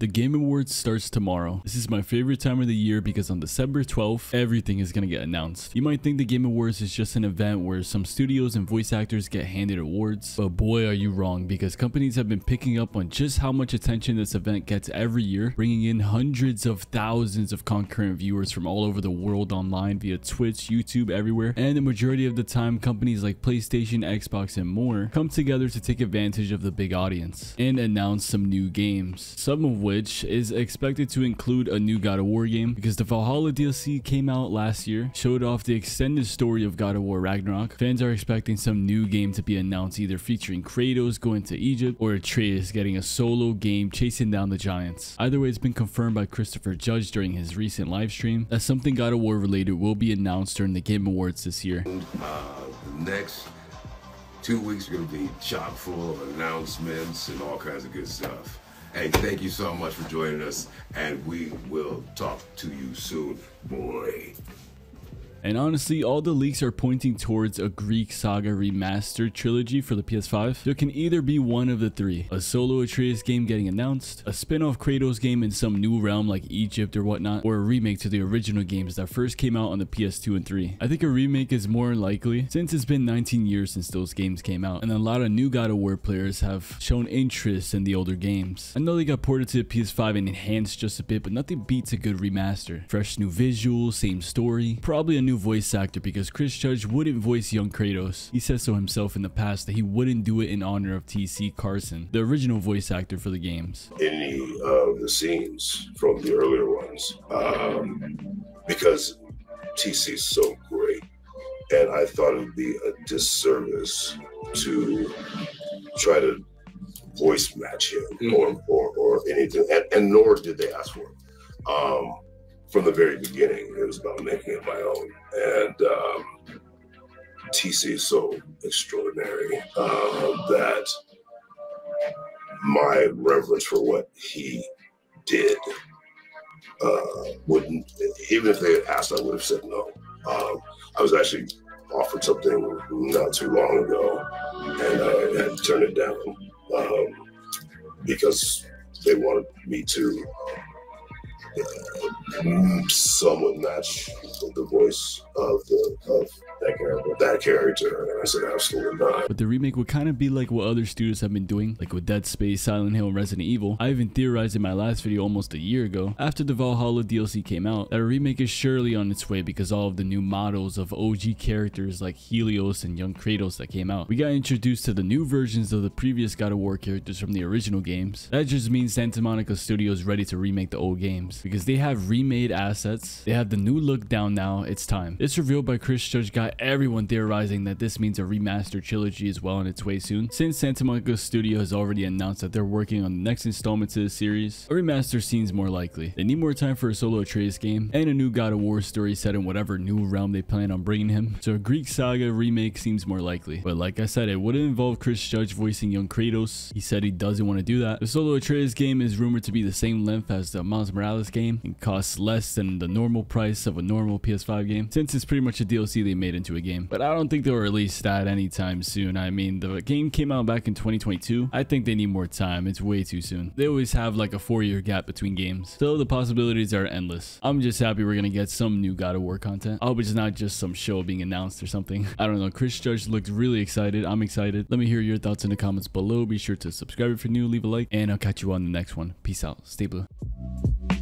The Game Awards starts tomorrow. This is my favorite time of the year because on December 12th, everything is going to get announced. You might think the Game Awards is just an event where some studios and voice actors get handed awards, but boy are you wrong, because companies have been picking up on just how much attention this event gets every year, bringing in hundreds of thousands of concurrent viewers from all over the world online via Twitch, YouTube, everywhere, and the majority of the time companies like PlayStation, Xbox, and more come together to take advantage of the big audience and announce some new games, some of which is expected to include a new God of War game, because the Valhalla DLC came out last year, showed off the extended story of God of War Ragnarok. Fans are expecting some new game to be announced, either featuring Kratos going to Egypt or Atreus getting a solo game chasing down the giants. Either way, it's been confirmed by Christopher Judge during his recent live stream that something God of War related will be announced during the Game Awards this year. The next 2 weeks are going to be chock full of announcements and all kinds of good stuff. Hey, thank you so much for joining us, and we will talk to you soon, boy. And honestly, all the leaks are pointing towards a Greek Saga remastered trilogy for the PS5. So it can either be one of the three: a solo Atreus game getting announced, a spin-off Kratos game in some new realm like Egypt or whatnot, or a remake to the original games that first came out on the PS2 and 3. I think a remake is more likely since it's been 19 years since those games came out, and a lot of new God of War players have shown interest in the older games. I know they got ported to the PS5 and enhanced just a bit, but nothing beats a good remaster. Fresh new visuals, same story, probably a new voice actor, because Chris Judge wouldn't voice young Kratos. He said so himself in the past that he wouldn't do it in honor of T.C. Carson, the original voice actor for the games. Any of the scenes from the earlier ones, because TC's so great, and I thought it would be a disservice to try to voice match him or anything, and nor did they ask for it. From the very beginning, it was about making it my own, and TC is so extraordinary that my reverence for what he did wouldn't, even if they had asked, I would have said no. I was actually offered something not too long ago, and I had to turn it down because they wanted me to somewhat match the voice of that character, and I said absolutely not. But the remake would kind of be like what other studios have been doing, like with Dead Space, Silent Hill, and Resident Evil. I even theorized in my last video almost a year ago, after the Valhalla DLC came out, that a remake is surely on its way because all of the new models of OG characters like Helios and young Kratos that came out. We got introduced to the new versions of the previous God of War characters from the original games. That just means Santa Monica Studios is ready to remake the old games, because they have remade assets, they have the new look down now, it's time. This reveal by Chris Judge got everyone theorizing that this means a remastered trilogy is well on its way soon, since Santa Monica Studio has already announced that they're working on the next installment to the series. A remaster seems more likely. They need more time for a solo Atreus game and a new God of War story set in whatever new realm they plan on bringing him, so a Greek Saga remake seems more likely. But like I said, it wouldn't involve Chris Judge voicing young Kratos. He said he doesn't want to do that. The solo Atreus game is rumored to be the same length as the Miles Morales game and costs less than the normal price of a normal PS5 game, since it's pretty much a DLC they made into a game. But I don't think they'll release that anytime soon. I mean, the game came out back in 2022. I think they need more time. It's way too soon. They always have like a 4-year gap between games, so the possibilities are endless. I'm just happy we're gonna get some new God of War content. I hope it's not just some show being announced or something. I don't know. Chris Judge looked really excited. I'm excited. Let me hear your thoughts in the comments below. Be sure to subscribe if you're new, leave a like, and I'll catch you on the next one. Peace out. Stay blue.